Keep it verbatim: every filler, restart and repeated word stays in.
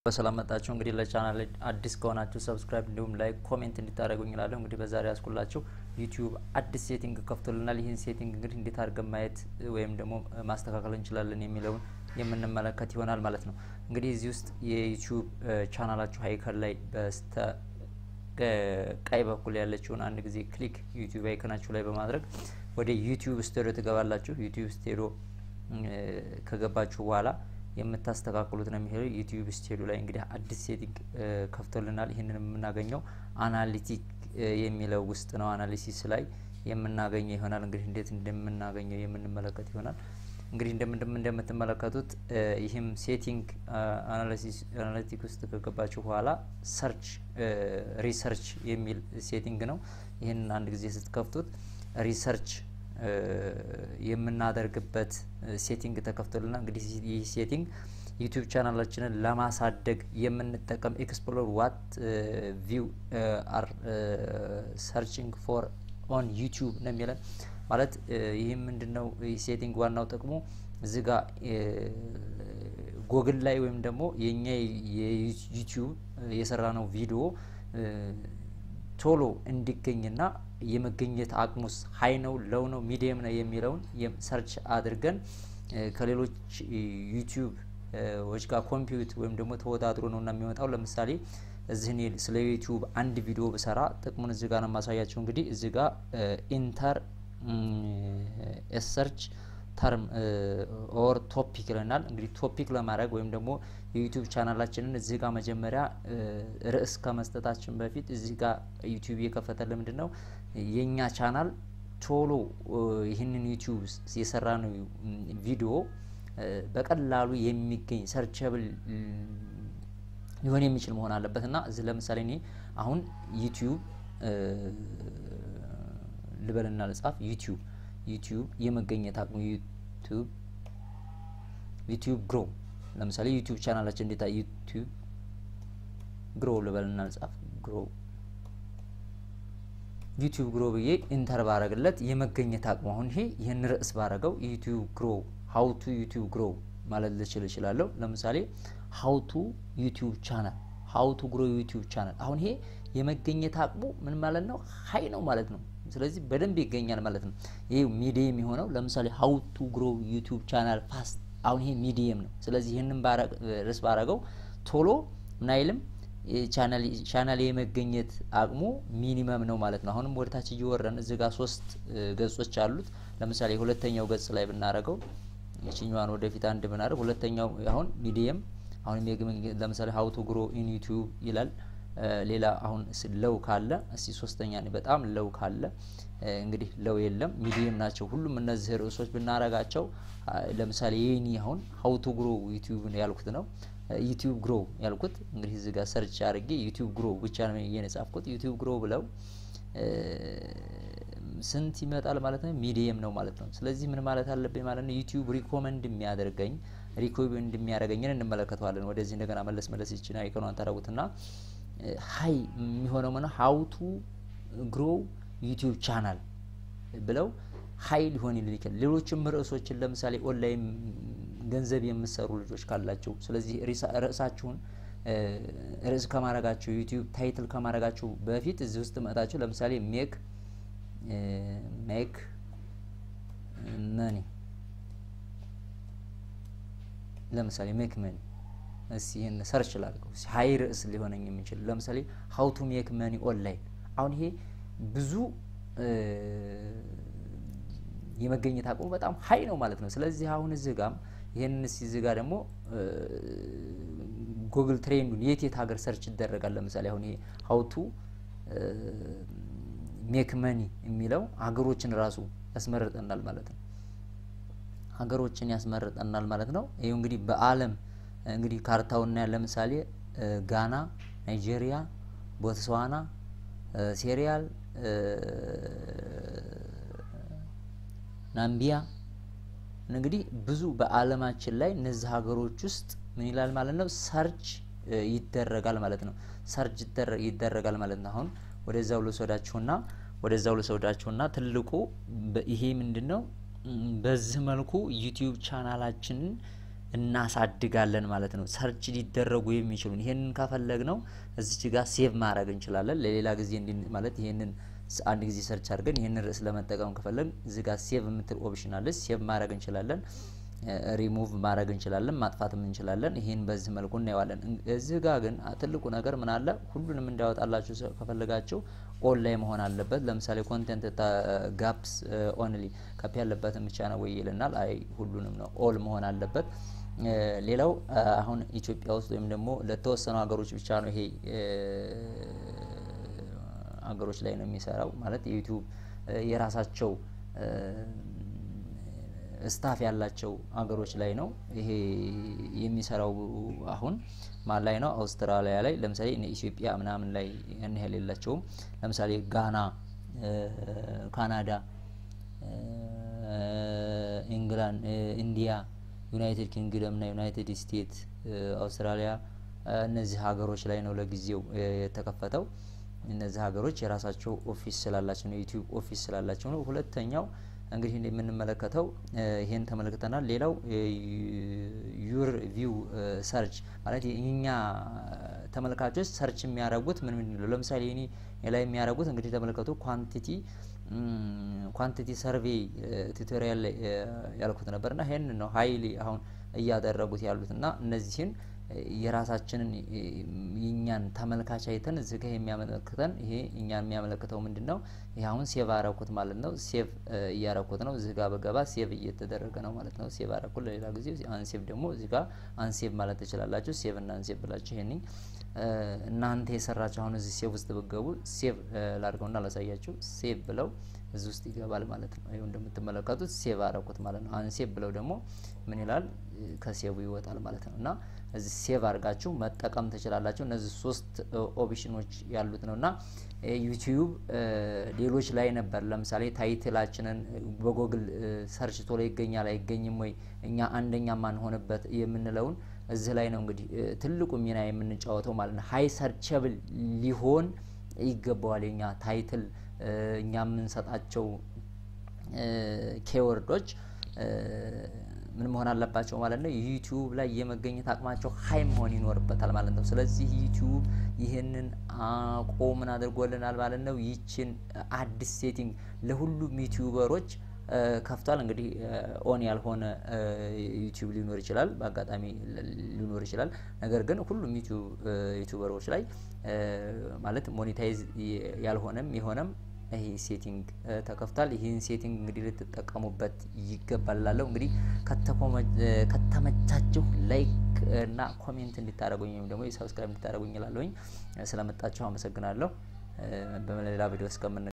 በሰላም መጣችሁ እንግዲህ ለቻናል አዲስ ከሆናችሁ ሰብስክራይብ እንዲሁም ላይክ ኮሜንት እንድታደርጉኝ እላለሁ እንግዲህ በዛሬ ያስኩላችሁ ዩቲዩብ አዲስ ሴቲንግ ከፍቶልናል ይሄን ሴቲንግ እንግዲህ እንዴት አድርገን ማየት ወይም ደግሞ ማስተካከል እንችላለን የሚለውን የምንመለከት ይሆናል ማለት ነው እንግዲህ እዚህ ውስጥ የዩቲዩብ ቻናላችሁ አይከን ላይ በስተ ቀይ በኩል ያለችውን አንድ ጊዜ ክሊክ ዩቲዩብ አይከናችሁ ላይ በማድረግ ወደ ዩቲዩብ ስቱዲዮ ተገባላችሁ ዩቲዩብ ስቱዲዮ ከገባችሁ በኋላ የምታስተካክሉት ነው የሚሄደው ዩቲዩብ ስቱዲዮ ላይ እንግዲህ አዲስ ሴቲንግ ከፍቶልናል ይሄንን የምናገኘው አናሊቲክ የሚለው ውስጥ ነው አናሊሲስ ላይ የምናገኘው ይሆናል እንግዲህ እንዴት እንደምናገኘው የምንመለከት ይሆናል እንግዲህ እንደምን እንደምትመለከቱት ይሄም ሴቲንግ አናሊሲስ አናሊቲክ ውስጥ ከገባችሁ በኋላ ሰርች ሪሰርች የሚል ሴቲንግ ነው ይሄን አንድ ጊዜ ስትከፍቱት ሪሰርች የምናደርግበት ሴቲንግ ተከፍቶልና እንግዲህ ይህ ሴቲንግ ዩቲዩብ ቻናላችንን ለማሳደግ የምንጠቀም ኤክስፕሎር ዋት ቪው አር ሰርቺንግ ፎር ኦን ዩቲዩብ ነው የሚለን ማለት ይሄ ምንድነው ሴቲንግ ዋናው ጥቅሙ እዚህ ጋር ጎግል ላይ ወይም ደግሞ የኛ የዩቲዩብ የሰራነው ቪዲዮ ቶሎ እንዲገኝና የመገኘት አቅሙስ ሃይ ነው ሎው ነው ሚዲየም ነው የሚለውን ሰርች አድርገን ከሌሎች ዩቲዩብ ወጭ ጋር ኮምፒውት ወይም ደግሞ ተወዳድሮ ነውና የሚወጣው ለምሳሌ እዚህ ነው ስለ ዩቲዩብ አንድ ቪዲዮ በሰራ ጥቅሙን እዚህ ጋር ነው ማሳያችሁ እንግዲህ እዚህ ጋር ኢንተር ሰርች ተርም ኦር ቶፒክ ይለናል እንግዲህ ቶፒክ ለማድረግ ወይም ደግሞ የዩቲዩብ ቻናላችንን እዚህ ጋር መጀመሪያ ርዕስ ከመስጠታችን በፊት እዚህ ጋር ዩቲዩብ የከፈተልን ምንድነው የኛ ቻናል ቶሎ ይሄንን ዩቲዩብ የሰራነው ቪዲዮ በቀላሉ የሚገኝ ሰርቸብል ሊሆን የሚችል መሆን አለበትና እዚህ ለምሳሌ እኔ አሁን ዩቲዩብ ልበልና ለጻፍ ዩቲዩብ ዩቲዩብ የመገኘት አቅሙ ዩቲዩብ ዩቲዩብ ግሮ ለምሳሌ ዩቲዩብ ቻናላችን እንዴታ ዩቲዩብ ግሮ ልበልና ለጻፍ ግሮ ዩቲዩብ ግሮ ብዬ ኢንተር ባረግለት የመገኘት አቅሙ አሁን ይሄ ይሄን ርዕስ ባረገው ዩቲዩብ ግሮ how to youtube grow ማለት ልችል ይችላል ለምሳሌ how to youtube channel how to grow youtube channel አሁን ይሄ የመገኘት አቅሙ ምን ማለት ነው ሃይ ነው ማለት ነው ስለዚህ በደንብ ይገኛል ማለት ነው ይሄ ሚዲየም የሆነው ለምሳሌ how to grow youtube channel fast አሁን ይሄ ሚዲየም ነው ስለዚህ ይሄንን ባረግ ርዕስ ባረገው ቶሎ ምን አይልም ቻናል ቻናል የመገኘት አቅሙ ሚኒመም ነው ማለት ነው አሁንም ወደታች እየወረን እዚህ ጋር ሶስት ገጾች አሉት ለምሳሌ ሁለተኛው ገጽ ላይ ብናረገው እቺኛዋን ወደፊት አንድ ብናረግ ሁለተኛው አሁን ሚዲየም አሁን ለምሳሌ how to grow in youtube ይላል ሌላ አሁን ለው ካለ እሺ ሶስተኛ ነው በጣም ለው ካለ እንግዲህ ለው የለም ሚዲየም ናቸው ሁሉም እነዚህ ርዕሶች ብናረጋቸው ለምሳሌ የኔ አሁን how to grow youtube ነው ያልኩት ነው ዩቲዩብ ግሮ ያልኩት እንግዲህ እዚህ ጋር ሰርች አድርጌ ዩቲዩብ ግሮ ብቻ ነው የነጻፍኩት ዩቲዩብ ግሮ ብለው ስንት ይመጣል ማለት ነው ሚዲየም ነው ማለት ነው ስለዚህ ምን ማለት አለብኝ ማለት ነው ዩቲዩብ ሪኮመንድ የሚያደርገኝ ሪኮመንድ የሚያደርገኝን እንመለከታለን ወደዚህ እንደገና መለስ መለስ ይችላል አይከኗን ታረጉትና ሃይ የሚሆነው ማለት how to grow youtube channel ብለው ሃይ ሊሆን ይልካል ሌሎችም ርዕሶችን ለምሳሌ ኦንላይን ገንዘብ የምትሰሩ ልጆች ካላችሁ ስለዚህ ርዕሳችሁን ርዕስ ከማረጋችሁ ዩቲዩብ ታይትል ከማረጋችሁ በፊት እዚህ ውስጥ መጣችሁ ለምሳሌ ሜክ ሜክ መኒ ለምሳሌ ሜክ መኒ እሺ ይሄን ሰርች ላድርገው ሃይ ርዕስ ሊሆነኝ የሚችል ለምሳሌ how to make money online አሁን ይሄ ብዙ የመገኘት አቅሙ በጣም ሃይ ነው ማለት ነው ስለዚህ አሁን እዚህ ጋር ይሄን እዚህ ጋር ደግሞ ጉግል ትሬንዱን የት የት ሀገር ሰርች ይደረጋል ለምሳሌ አሁን ይሄ how to make money የሚለው ሀገሮችን ራሱ ያስመርጠናል ማለት ነው ሀገሮችን ያስመርጠናል ማለት ነው ይሄው እንግዲህ በአለም እንግዲህ ካርታውና ለምሳሌ ጋና ናይጄሪያ ቦትስዋና ሴሪያል ናምቢያ እንግዲህ ብዙ በአለማችን ላይ እነዚህ ሀገሮች ውስጥ ምን ይላል ማለት ነው ሰርች ይደረጋል ማለት ነው ሰርች ይደረጋል ማለት ነው አሁን ወደዛው ለሰዳችሁና ወደዛው ለሰዳችሁና ትልቁ ይሄ ምንድነው በዚህ መልኩ ዩቲዩብ ቻናላችንን እናሳድጋለን ማለት ነው ሰርች ሊደረጉ የሚችሉ ይሄንን ካፈለግነው እዚች ጋር ሴቭ ማድረግ እንችላለን ለሌላ ጊዜ እንዲ ማለት ይሄንን አንድ ጊዜ ሰርች አድርገን ይሄንን ርዕስ ለመጠቀም ከፈለግን እዚህ ጋር ሴቭ የምትል ኦፕሽን አለ ሴቭ ማድረግ እንችላለን ሪሙቭ ማድረግ እንችላለን ማጥፋትም እንችላለን ይሄን በዚህ መልኩ እናየዋለን እዚህ ጋር ግን ትልቁ ነገር ምን አለ ሁሉንም እንዳያወጣላችሁ ከፈለጋችሁ ኦንላይን መሆን አለበት ለምሳሌ ኮንቴንት ጋፕስ ኦንሊ ካፒ ያለበትን ብቻ ነው ወይ ይልናል አይ ሁሉንም ነው ኦል መሆን አለበት ሌላው አሁን ኢትዮጵያ ውስጥ ወይም ደግሞ ለተወሰኑ ሀገሮች ብቻ ነው ይሄ ሀገሮች ላይ ነው የሚሰራው ማለት ዩቲዩብ የራሳቸው ስታፍ ያላቸው ሀገሮች ላይ ነው ይሄ የሚሰራው አሁን ማን ላይ ነው አውስትራሊያ ላይ ለምሳሌ እነ ኢትዮጵያ ምናምን ላይ ያን ያህል የላቸውም ለምሳሌ ጋና ካናዳ ኢንግላንድ ኢንዲያ ዩናይትድ ኪንግደም እና ዩናይትድ ስቴትስ አውስትራሊያ እነዚህ ሀገሮች ላይ ነው ለጊዜው የተከፈተው እነዚህ ሀገሮች የራሳቸው ኦፊስ ስላላቸው ነው ዩቲዩብ ኦፊስ ስላላቸው ነው ሁለተኛው እንግዲህ እንደምንመለከተው ይሄን ተመልክተናል ሌላው ዩር ቪው ሰርች ማለት የኛ ተመልካቾች ሰርች የሚያደርጉት ምን ምን ነው ለምሳሌ እኔ ላይ የሚያደርጉት እንግዲህ ተመልከቱ ኳንቲቲ ኳንቲቲ ሰርቬይ ቱቶሪያል ያልኩት ነበርና ይሄን ነው ሃይሊ አሁን እያደረጉት ያሉትና እነዚህን የራሳችንን የኛን ተመልካች አይተን እዚህ ጋር የሚያመለክተን ይሄ እኛን የሚያመለክተው ምንድነው ይሄ አሁን ሴቭ አረኩት ማለት ነው ሴቭ ያረኩት ነው እዚህ ጋር በገባ ሴቭ እየተደረገ ነው ማለት ነው ሴቭ አረኩት ለሌላ ጊዜ አንሴቭ ደግሞ እዚህ ጋር አንሴቭ ማለት ትችላላችሁ ሴቭ እና አንሴቭ ብላችሁ ይሄን እናንተ የሰራችሁ አሁን እዚህ ሴቭ ውስጥ በገቡ ሴቭ ላድርገውና ላሳያችሁ ሴቭ ብለው እዚህ ውስጥ ይገባል ማለት ነው ይሄው እንደምትመለከቱት ሴቭ አረኩት ማለት ነው አንሴቭ ብለው ደግሞ ምን ይላል ከሴቭ ይወጣል ማለት ነውና እዚህ ሴቭ አድርጋችሁ መጠቀም ትችላላችሁ እነዚህ ሶስት ኦፕሽኖች ያሉት ነውና ዩቲዩብ ሌሎች ላይ ነበር ለምሳሌ ታይትላችንን በጎግል ሰርች ቶሎ ይገኛል አይገኝም ወይ እኛ አንደኛ ማን ሆነበት የምንለውን እዚህ ላይ ነው እንግዲህ ትልቁ ሚና የምንጫወተው ማለት ነው ሃይ ሰርቸብል ሊሆን ይገባዋል የኛ ታይትል እኛ የምንሰጣቸው ኬወርዶች ምን መሆን አለባቸው ማለት ነው ዩቲዩብ ላይ የመገኘት አቅማቸው ሃይ መሆን ይኖርበታል ማለት ነው ስለዚህ ዩቲዩብ ይሄንን አቆምን አድርጎልናል ማለት ነው ይችን አዲስ ሴቲንግ ለሁሉም ዩቲዩበሮች ከፍቷል እንግዲህ ኦን ያልሆነ ዩቲዩብ ሊኖር ይችላል በአጋጣሚ ሊኖር ይችላል ነገር ግን ሁሉም ዩቲዩብ ዩቲዩበሮች ላይ ማለት ሞኔታይዝ ያልሆነም ይሆነም ይሄ ሴቲንግ ተከፍቷል ይሄን ሴቲንግ እንግዲህ ልትጠቀሙበት ይገባላል እንግዲህ ከተመቻችሁ ላይክ እና ኮሜንት እንድታደርጉኝ ወይም ደግሞ ሰብስክራይብ እንድታደርጉኝ ይላልውኝ ስለመጣችሁ አመሰግናለሁ በመለላ ቪዲዮ እስከምን